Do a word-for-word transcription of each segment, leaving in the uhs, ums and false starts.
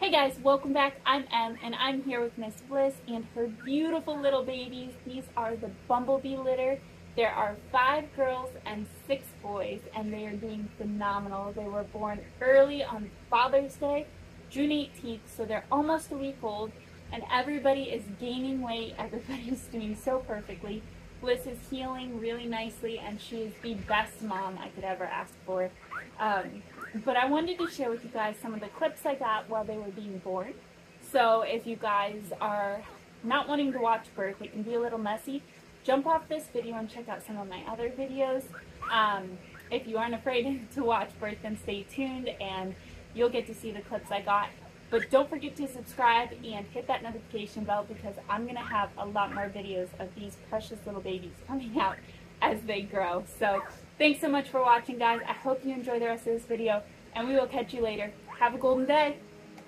Hey guys, welcome back. I'm Em and I'm here with Miss Bliss and her beautiful little babies. These are the Bumblebee Litter. There are five girls and six boys and they are doing phenomenal. They were born early on Father's Day, June eighteenth, so they're almost a week old and everybody is gaining weight. Everybody is doing so perfectly. Bliss is healing really nicely and she is the best mom I could ever ask for. Um, but I wanted to share with you guys some of the clips I got while they were being born. So if you guys are not wanting to watch birth, it can be a little messy, jump off this video and check out some of my other videos. Um, if you aren't afraid to watch birth, then stay tuned and you'll get to see the clips I got. But don't forget to subscribe and hit that notification bell because I'm going to have a lot more videos of these precious little babies coming out as they grow. So thanks so much for watching, guys. I hope you enjoy the rest of this video and we will catch you later. Have a golden day.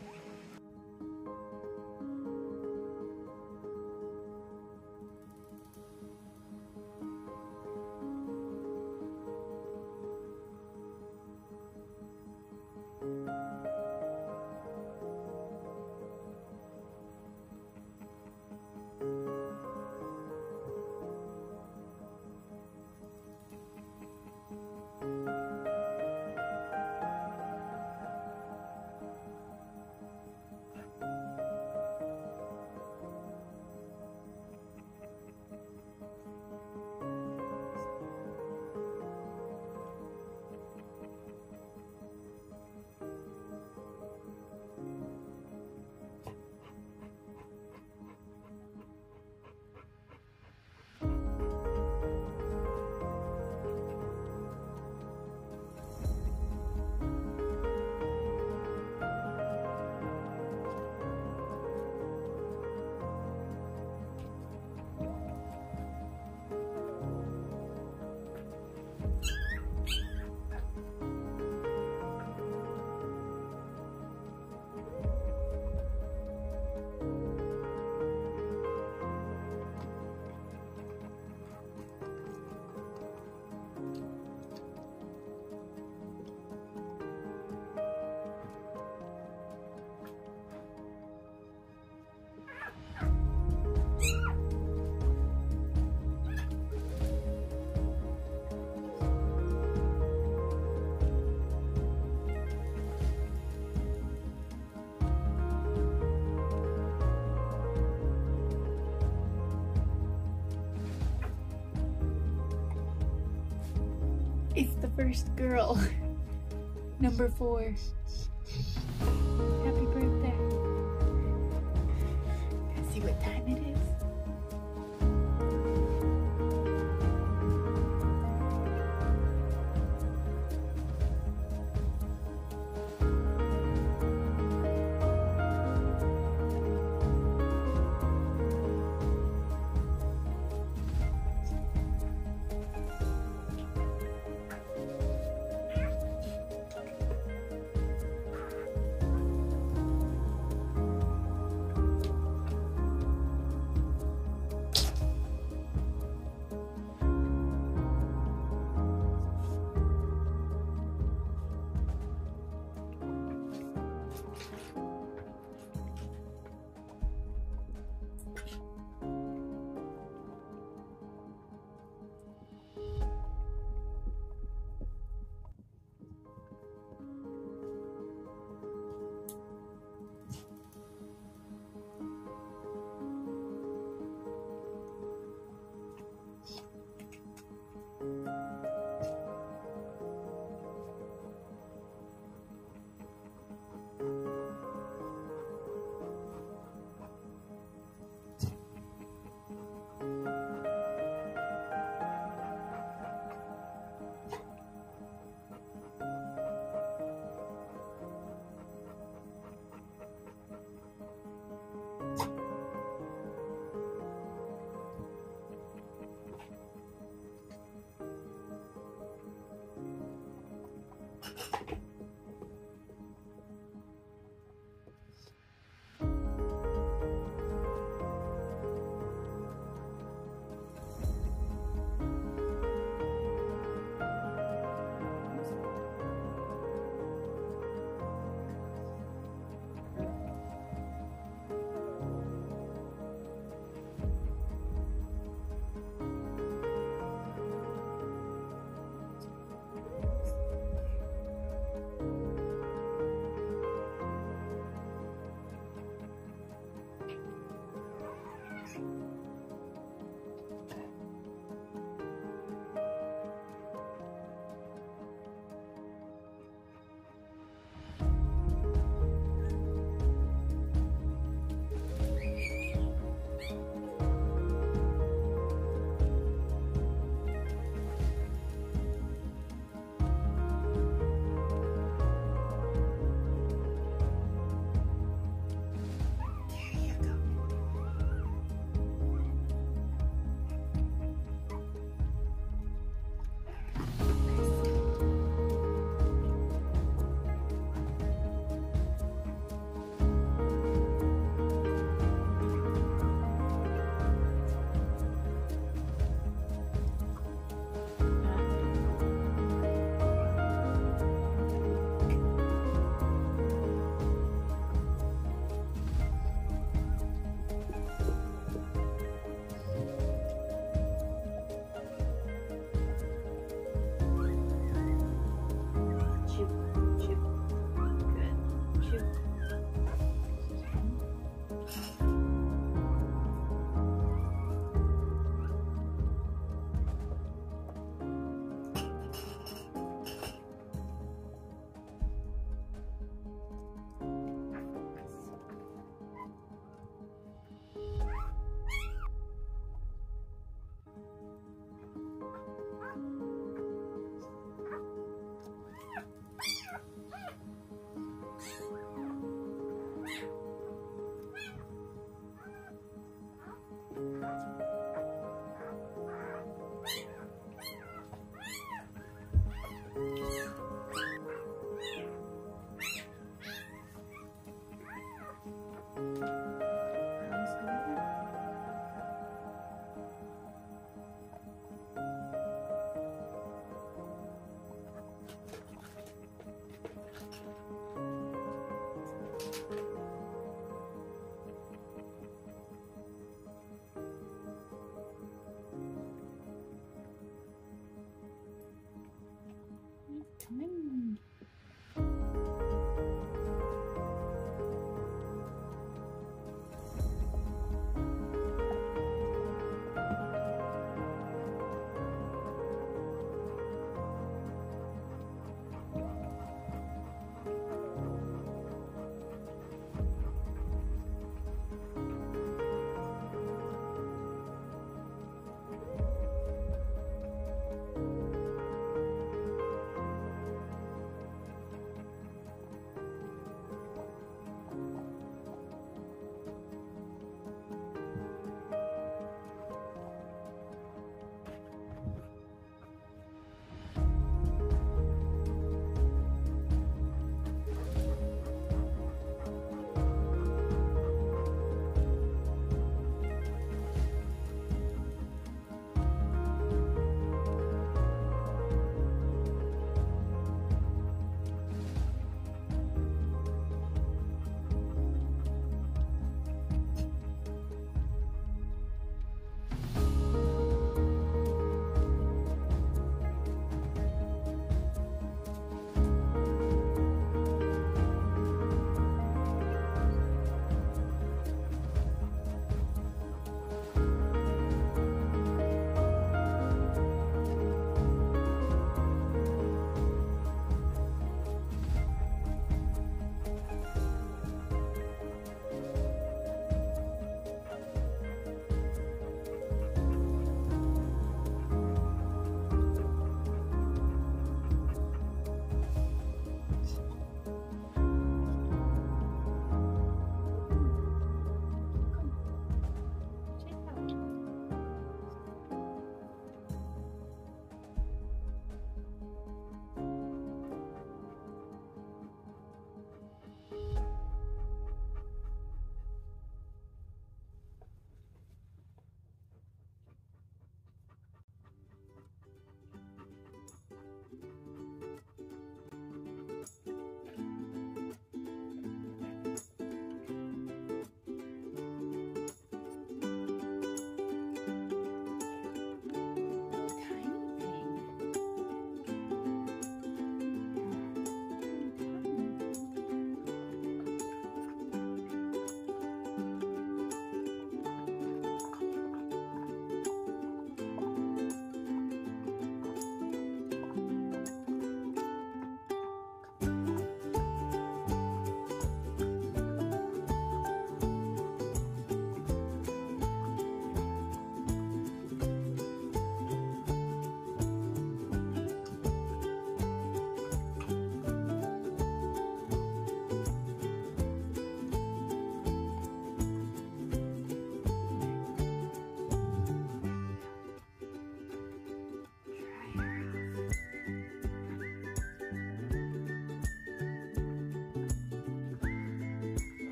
It's the first girl, number four. Happy birthday. Let's see what time it is.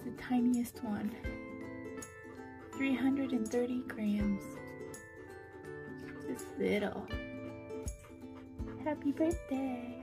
the tiniest one. three hundred thirty grams. Just little. Happy birthday.